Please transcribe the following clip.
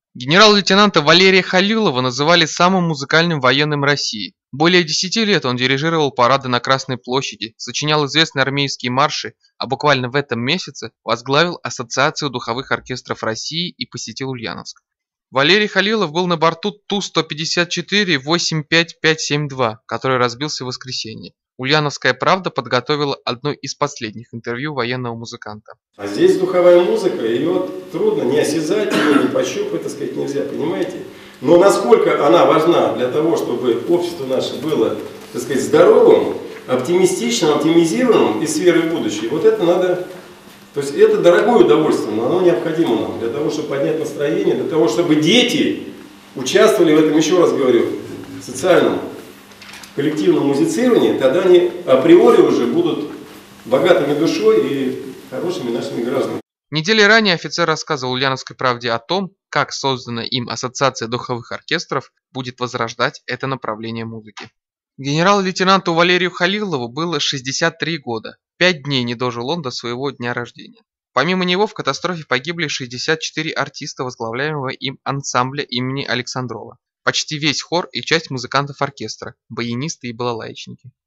Генерал-лейтенанта Валерия Халилова называли самым музыкальным военным России. Более 10 лет он дирижировал парады на Красной площади, сочинял известные армейские марши, а буквально в этом месяце возглавил Ассоциацию духовых оркестров России и посетил Ульяновск. Валерий Халилов был на борту Ту-154-85572, который разбился в воскресенье. Ульяновская правда подготовила одно из последних интервью военного музыканта. А здесь духовая музыка, ее трудно не осязать, ее не пощупать, так сказать, нельзя, понимаете? Но насколько она важна для того, чтобы общество наше было, так сказать, здоровым, оптимистичным, оптимизированным и с верой в будущее, вот это надо, то есть это дорогое удовольствие, но оно необходимо нам для того, чтобы поднять настроение, для того, чтобы дети участвовали в этом, еще раз говорю, социальном коллективном музицировании, тогда они априори уже будут богатыми душой и хорошими нашими гражданами. Недели ранее офицер рассказывал Ульяновской правде о том, как созданная им Ассоциация духовых оркестров будет возрождать это направление музыки. Генерал-лейтенанту Валерию Халилову было 63 года. 5 дней не дожил он до своего дня рождения. Помимо него в катастрофе погибли 64 артиста возглавляемого им ансамбля имени Александрова. Почти весь хор и часть музыкантов оркестра, баянисты и балалайчники.